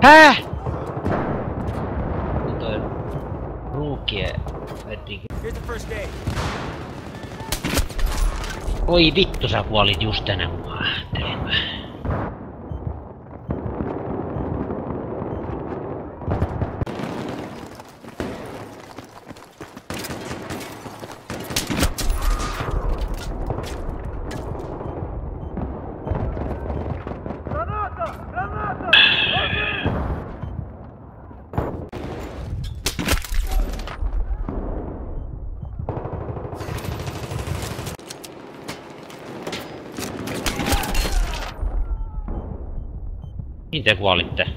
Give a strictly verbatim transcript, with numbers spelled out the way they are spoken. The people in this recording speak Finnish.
Häh? Toi ruukie vetikin. Oi vittu, sä kuolit just ennen kuin mä ajattelin. Mihin te kuolitte?